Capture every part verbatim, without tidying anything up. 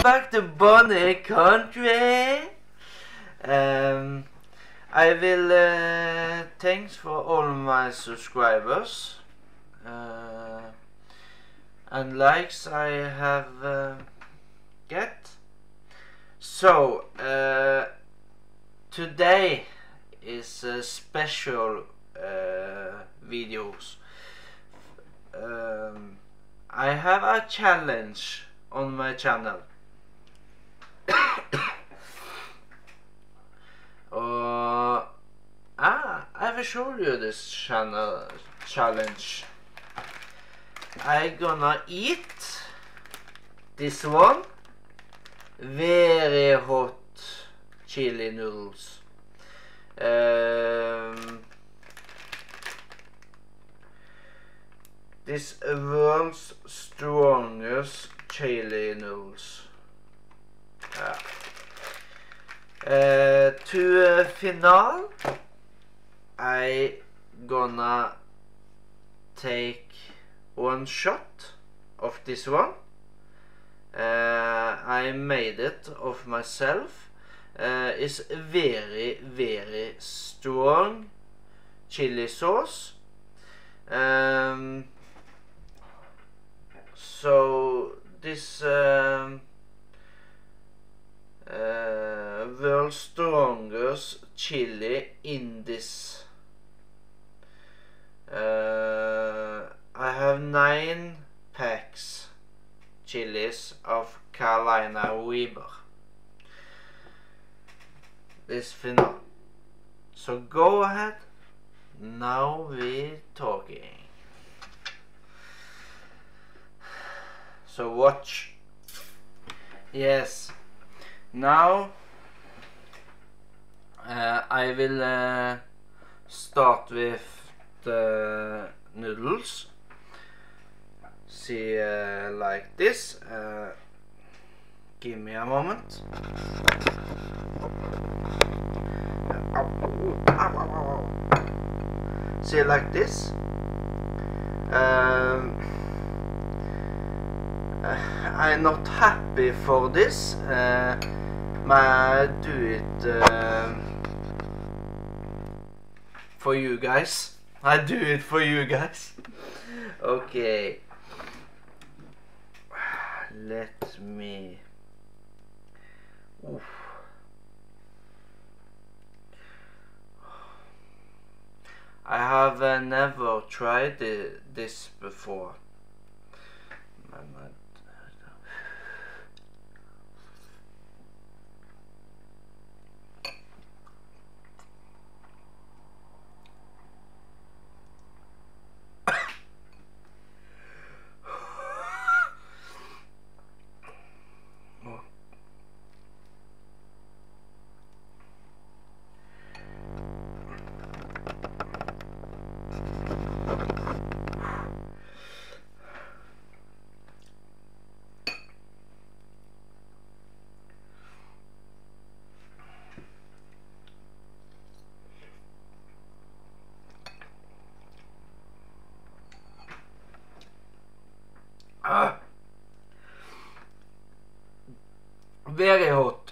back to Bonnie Country. Um, I will uh, thanks for all my subscribers uh, and likes I have uh, get. So uh, today is a special uh, videos. Um, I have a challenge on my channel. uh, ah, I will show you this channel challenge. I gonna eat this one very hot chili noodles. Um, this world's strongest chili noodles. Yeah. Uh, to uh, final, I gonna take one shot of this one. Uh, I made it of myself. Uh, it's very very strong chili sauce. Um, so this um, uh, world's strongest chili in this. Uh, I have nine packs chilies of Carolina Reaper. This final. So go ahead. Now we're talking. So watch. Yes. Now uh, I will uh, start with the noodles. See uh, like this. Uh, give me a moment. See like this. Um, uh, I'm not happy for this. Uh, I do it uh, for you guys. I do it for you guys. Okay. Let me. Oof. I have uh, never tried uh, this before. Ah, very hot.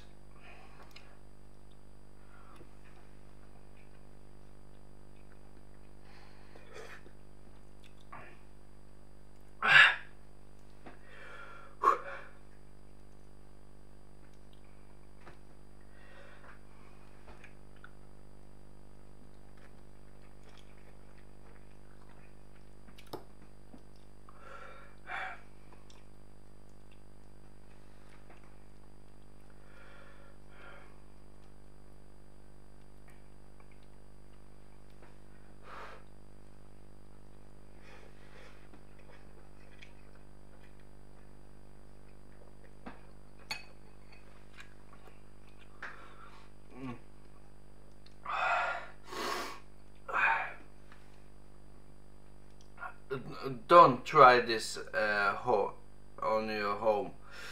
Don't try this uh, ho on your home.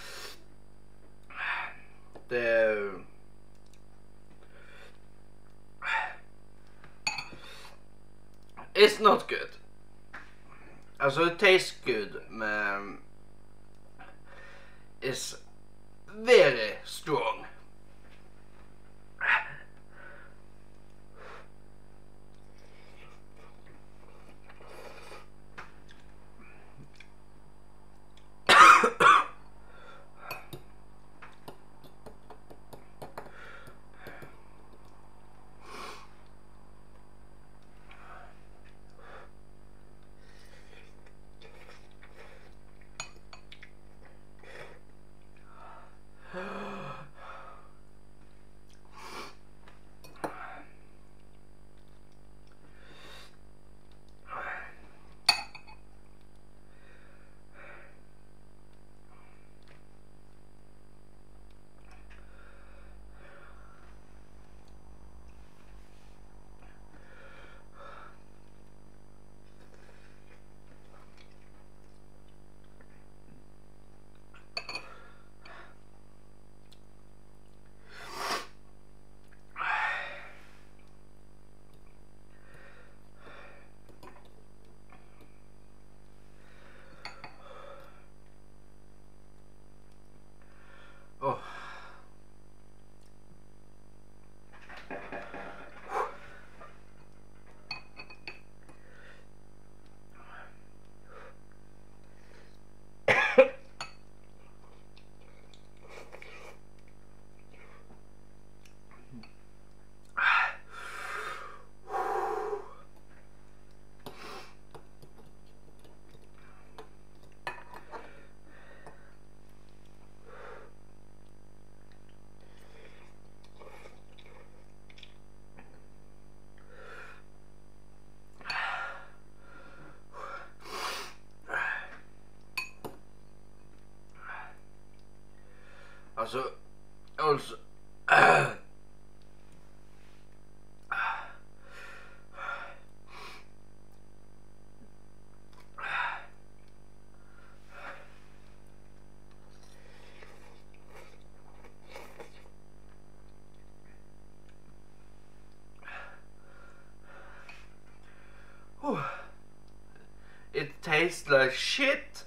The it's not good. Also, it tastes good, men it's very strong. Oh. Also, also, äh, it tastes like shit.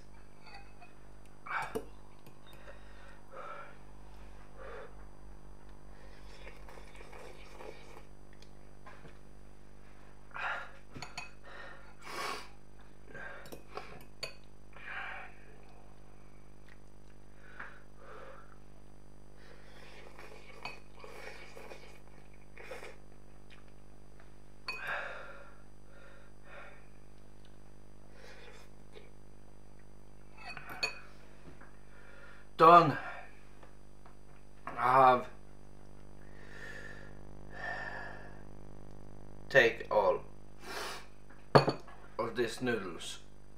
Done. I have take all of these noodles.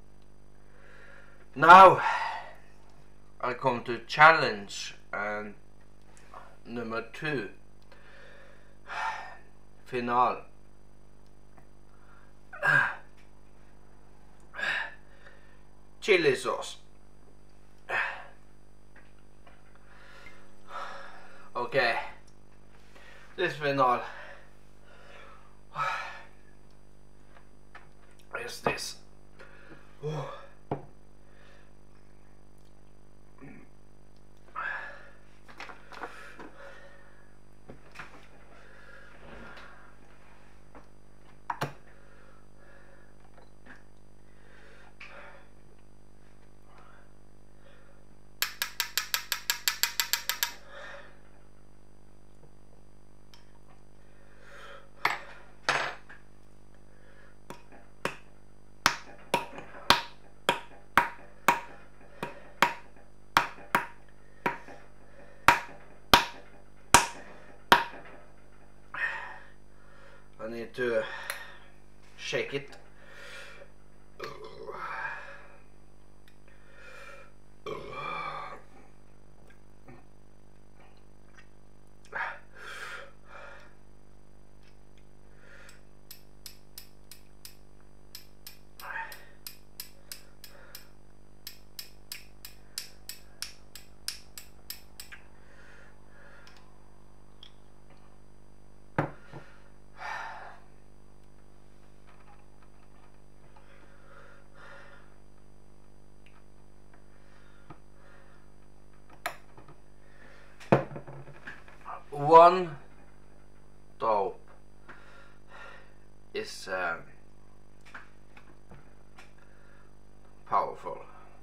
Now I come to challenge and number two, final. Chili sauce. Okay, this final is this. I need to shake it. one drop is um, powerful.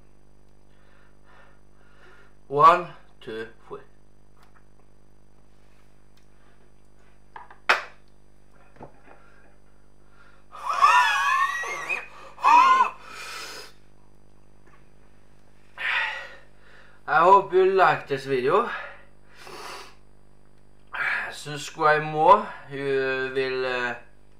One, two, three. I hope you like this video. Subscribe more. You will uh,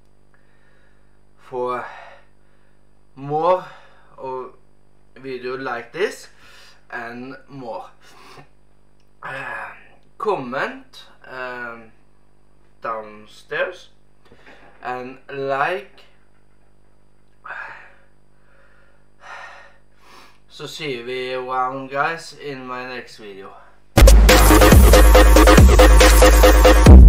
for more of video like this and more. Uh, comment um, downstairs and like. So see we around, guys, in my next video.